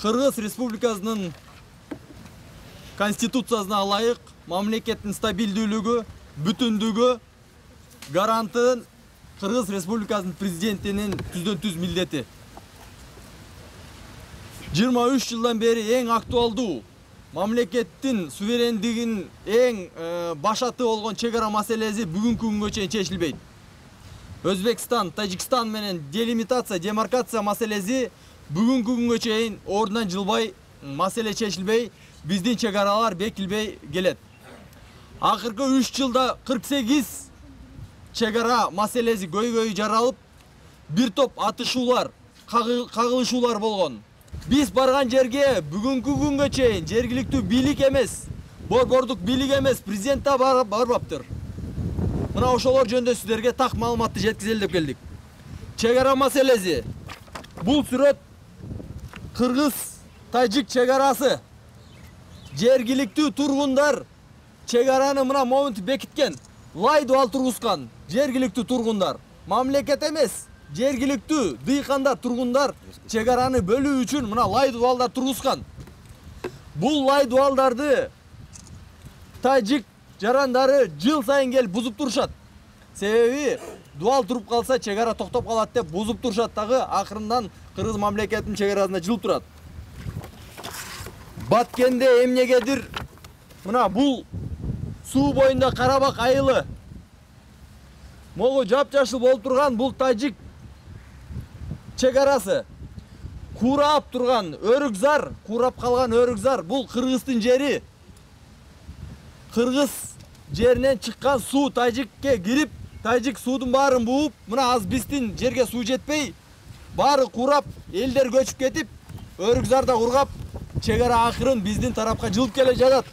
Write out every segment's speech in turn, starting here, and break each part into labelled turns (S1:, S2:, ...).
S1: Кыргыз Республикасынын Конституциясына ылайык мамлекеттин стабилдүүлүгү, бүтүндүгү гарантын Кыргыз Республикасынын президентинин түздөн-түз милдети. 23 жылдан бери эң актуалдуу мамлекеттин суверендигин эң башаты болгон чек ара маселеси бүгүнкү күнгө чейин чечилбейт. Өзбекстан, Тажикстан менен делимитация, демаркация маселеси бүгүнкү күнгө чейин ордунан жылбай, маселе чечилбей, биздин чек аралар бекилбей келет. Акыркы 3 жылда 48 чек ара маселеси көйгөйү жаралып, бир топ атышуулар, кагылышуулар болгон. Биз барган жерге бүгүнкү күнгө чейин жергиликтүү бийлик эмес, борбордук бийлик эмес, президент да барбаптыр. Мына ошолор жөнүндө сиздерге так маалыматты жеткизели деп келдик. Чек ара маселеси. Бул сүрөт Кыргыз-Тажик чек арасы. Жергиликтүү тургундар чек араны мына момент бекиткен. Лай дуал тургузган жергиликтүү тургундар. Мамлекет эмес, жергиликтүү дыйкандар, тургундар чек араны бөлүү үчүн мына лай дуалдар тургузган. Бул лай дуалдарды тажик жарандары жыл сайын келип бузуп турушат. Себеби дуал туруп калса чек ара токтоп калат деп бузуп турушат дагы, акырындан Кыргыз мамлекетинин чек арасында жылып турат. Баткенде эмнегедир мына бул суу боюнда Карабак айылы могу жапжашыл болуп турган бул тажик чек арасы. Курап турган Өрүкзар, курап калган Өрүкзар бул Кыргыздын жери. Кыргыз жеринен чыккан суу тажикке кирип, тажик суудун баарын бууп, мына аз биздин жерге суу жетпей, баары курап, элдер көчүп кетип, Өрүкзарда кургап, чек ара акырын биздин тарапка жылып келе жатат.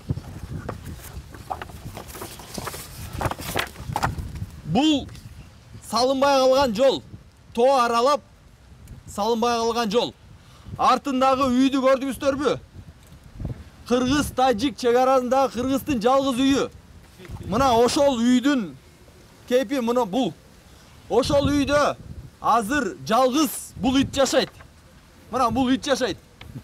S1: Бул салынбай калган жол, тоо аралап салынбай калган жол. Артындагы үйдү көрдүңүздөрбү? Кыргыз-Тажик чек арасындагы Кыргыздын жалгыз үйү. Мына ошол үйдүн кейпи мына бул. Ошол үйдө азыр жалгыз бул ит жашайт. Мына бул ит жашайт.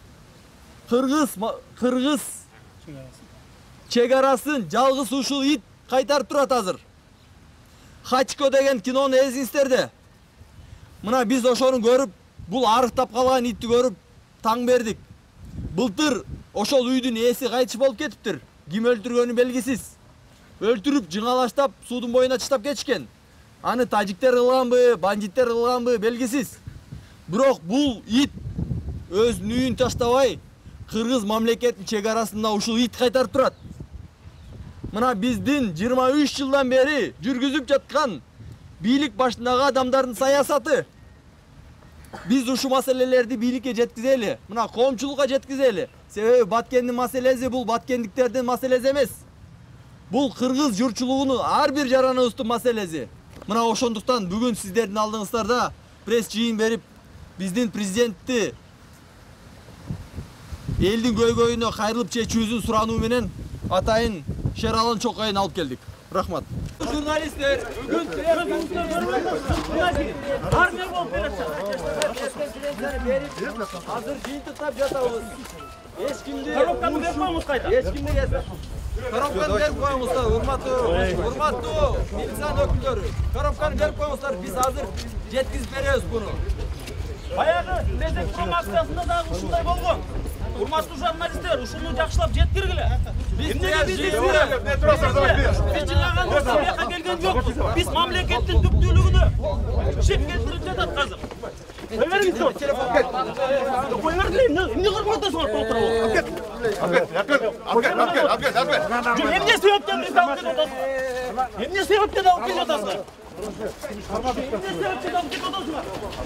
S1: Кыргыз чек арасын жалгыз ушул ит кайтарып турат азыр. Хачко деген кинону эсиңиздерде. Мына биз ошону көрүп, бул арыктап калган итти көрүп таң бердик. Былтыр ошол үйдүн ээси кайтыш болуп кетиптир. Ким өлтүргөнү белгисиз. Өлтүрүп жыңалаштап суудун боюна чыштап кетишкен. Аны тажиктер кылганбы, бандиттер кылганбы белгисиз. Бирок бул ит өзүнүн үйүн таштабай, Кыргыз мамлекетинин чек арасында ушул ит кайтарып турат. Мына биздин 23 жылдан бери жүргүзүп жаткан бийлик башындагы адамдардын саясаты. Биз ушу маселелерди бийликке жеткизели, мына коомчулукка жеткизели. Себеби Баткендин маселеси бул баткендиктердин маселеси эмес. Бул Кыргыз журтчулугунун ар бир жараныбыздын маселеси. Мына ошондуктан бүгүн сиздердин алдыңыздарда пресс жыйын берип, биздин президентти элдин көйгөйүнө кайрылып чечүүсүн сурануу менен атайын Шералан Чокайын алып келдик. Рахмат. Журналисттер, бүгүн армия болуп келатат. Азыр жыйынтыктап жатабыз. Эч кимди коробканы берип коюңуз кайта. Эч кимди келсе. Коробканы берип коюңуздар, урматтуу милициянын өкүлдөрү. Коробканы берип коюңуздар, биз азыр жеткизип беребиз буну. Баягы Резек Пром акциясында дагы ушундай болгон. Урматтуу журналисттер, ушуну жакшылап жеткиргиле. Эмнеге биз жыйлаганбыз, бияка келген жокпуз. Биз мамлекеттин түптүүлүгүнө шек келтирип жатат азыр. Кой бериңиз, телефон кет. Кой бериңиз, эмне кылып атасыңар толтуруп? Алып. Эмне себептен бизди алып келип атасыңар? Эмне себептен алып келип атасыңар? Эмне себептен алып келип атасыңар?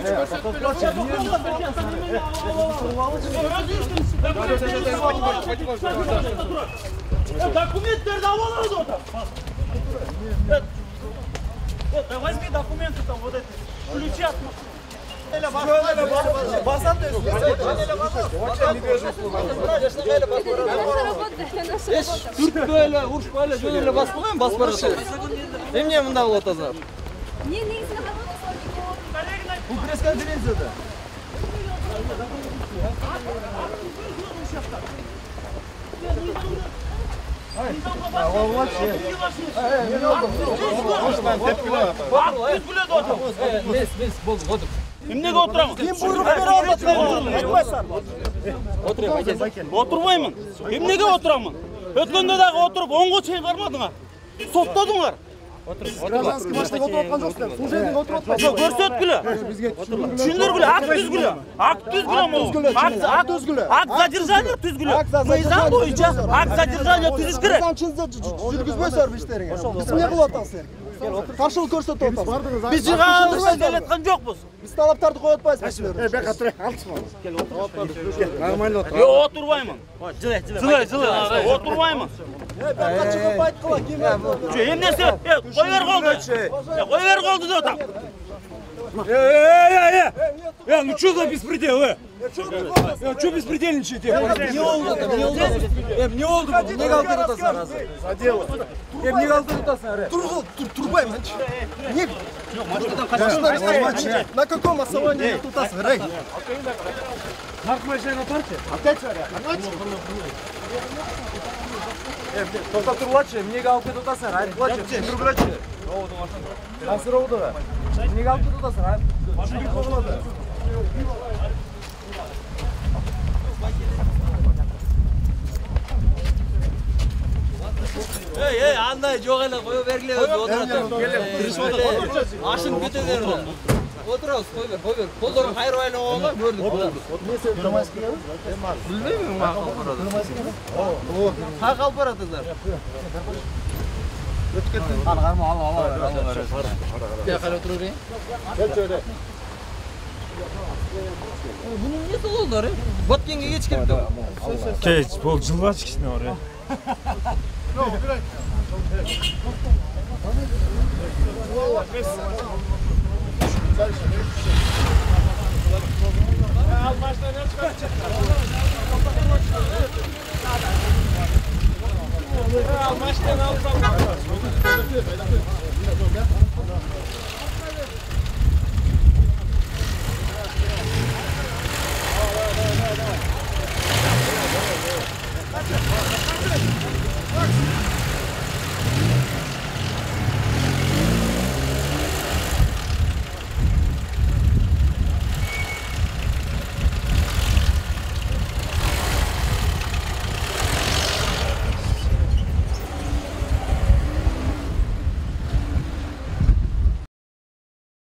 S1: Документтерди алып алабыз ота. Возьми документы там, вот эти, ключи от машины. Түртпөй эле, урушпой эле, жөн эле басып коеюн, басып баратат. Эмне мындай болуп атасыңар? Бул пресс-конференцияда.
S2: Emnege oturamın?
S3: Kim buyruk beri
S2: Oturmayman. Emnege oturamın? Ötkende dagı oturup 10'ga çeyin karmadыңар. Soktadыңар.
S3: Гражданский машинаға отырып отқан жоқсыздар. Сол жерден отырып отқан.
S2: Жоқ, көрсөткүлө. Түшүндүргүлө, акт түзгүлө. Акт түзгүлө могу. Акт түзгүлө. Акт задержание түзгүлө. Мыйзам боюнча акт задержание түзүш керек.
S3: Заңчыңызды жүргүзбөйсүзөр иштериңе. Биз эмне кылып атасыздар? Каршылык көрсөтүп атасыз.
S2: Биз жыгаабызды делеткан жокпуз.
S3: Биз талаптарды коюп атпайбызбы силер?
S4: Бека тура, алтышма. Кел нормально отур.
S2: Жок, отурбаймын. Жылай. Отурбаймын.
S3: Бека чыгып айткыла, ким?
S2: Эмнеси? Кой бер колду. Кой бер колду деп атам.
S4: Ну что за беспредел, Что беспредельничаете?
S1: Не oldu? Ne oldu? Ne kaldırıtasın arası?
S4: За дело.
S1: Ne kaldırıtasın arası?
S3: Турбайм. Не? На каком основании тут Рэй?
S4: Машина парте? Опять
S1: To'xtab turib-chi, nega olib ketasan? Aytib-chi, tushuntirib-chi. Nasir oldu. Nega olib ketasan? Tushuntirib qo'yiladi. Ey, anday yo'q ele qo'yib bergile o'zi o'tiradi. Ashib ketaverdi. O'tiramiz, qo'y ber. Qo'llarni xayr oyli o'g'li ko'rdik. Bilmayman, men haq alparatizlar. Qarg'arma, Allah. Ya qara o'tiravering. Buning nesi oldular? Botkenga kech kiribdi.
S4: Kech, bol jilvaç kishni oraya. Al baştan al.